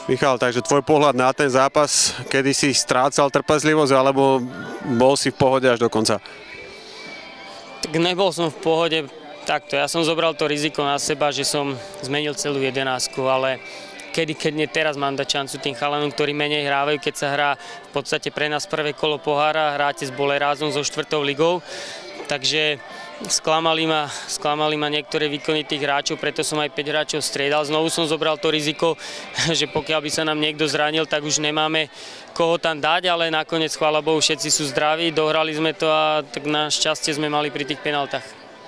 Michal, takže tvoj pohľad na ten zápas, kedy si strácal trpezlivosť, alebo bol si v pohode až do konca? Tak nebol som v pohode takto. Ja som zobral to riziko na seba, že som zmenil celú jedenásku, ale keď nie teraz mám dať šancu tým chalanom, ktorí menej hrávajú, keď sa hrá v podstate pre nás prvé kolo pohára, hráte s Bolerázom so 4. ligou, takže sklamali ma niektoré výkony tých hráčov, preto som aj 5 hráčov striedal. Znovu som zobral to riziko, že pokiaľ by sa nám niekto zranil, tak už nemáme koho tam dať, ale nakoniec, chvála Bohu, všetci sú zdraví, dohrali sme to a tak na šťastie sme mali pri tých penáltach.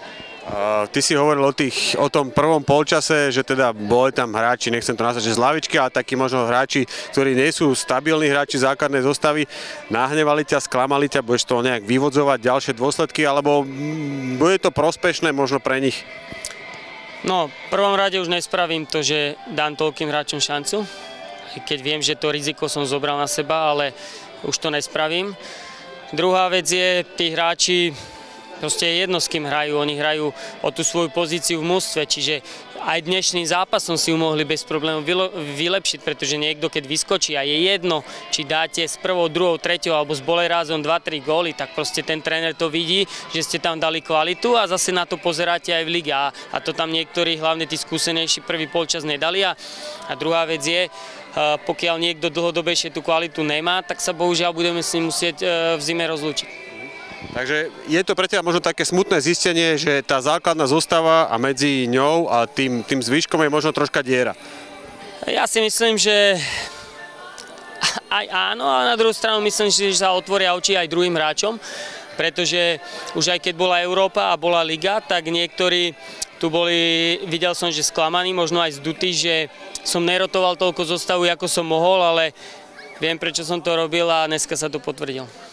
Ty si hovoril o tom prvom polčase, že teda boli tam hráči, nechcem to nazvať, že z lavičky, ale takí možno hráči, ktorí nie sú stabilní hráči základnej zostavy, nahnevali ťa, sklamali ťa, budeš to nejak vyvodzovať ďalšie dôsledky, alebo bude to prospešné možno pre nich? No, v prvom rade už nespravím to, že dám toľkým hráčom šancu, keď viem, že to riziko som zobral na seba, ale už to nespravím. Druhá vec je, tí hráči, proste je jedno, s kým hrajú. Oni hrajú o tú svoju pozíciu v mužstve, čiže aj dnešný zápas som si ju mohli bez problémov vylepšiť, pretože niekto, keď vyskočí a je jedno, či dáte s prvou, druhou, treťou alebo s Bolerázom 2-3 góly, tak proste ten tréner to vidí, že ste tam dali kvalitu a zase na to pozeráte aj v lige. A to tam niektorí, hlavne tí skúsenejší, prvý polčas nedali. A druhá vec je, pokiaľ niekto dlhodobejšie tú kvalitu nemá, tak sa bohužiaľ budeme s ním musieť v zime rozlúčiť. Takže je to pre teba možno také smutné zistenie, že tá základná zostava a medzi ňou a tým zvyškom je možno troška diera. Ja si myslím, že aj áno, a na druhú stranu myslím, že sa otvoria oči aj druhým hráčom, pretože už aj keď bola Európa a bola liga, tak niektorí tu boli, videl som, že sklamaní, možno aj zdutí, že som nerotoval toľko zostavu, ako som mohol, ale viem, prečo som to robil a dneska sa to potvrdil.